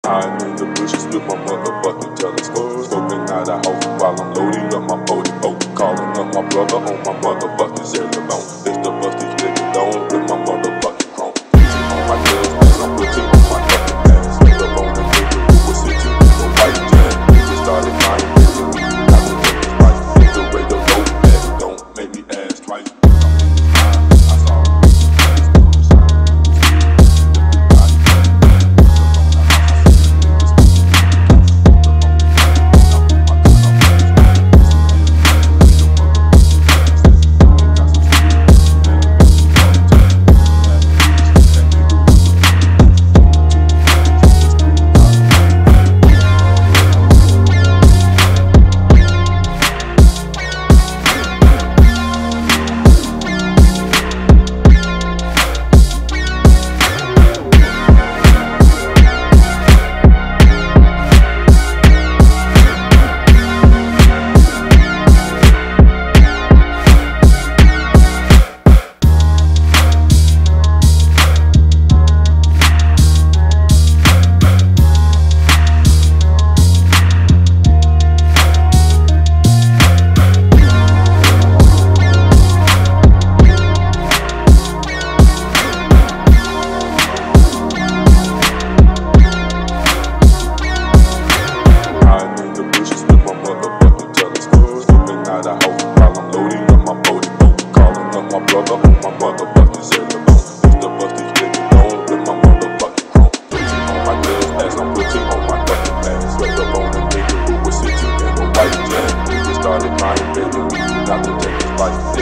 Hiding in the bushes with my motherfucking telescope, scoping out a house while I'm loading up my 44. Calling up my brother on my motherfucking cellular. It's the busty living down with my motherfucking chrome. On my girls as I'm putting on my fucking ass. Went up on a nigga who was sitting in the white jet. Just started crying, baby. Got to take his life. It's the way the low ass don't make me ask twice. Brother on my motherfucking cellular. It's the busty living down with my motherfucking chrome. On my girls as I'm putting on my fucking ass. Went up on a nigga who was sitting in a white jet. Just started crying, baby. Got to take his life.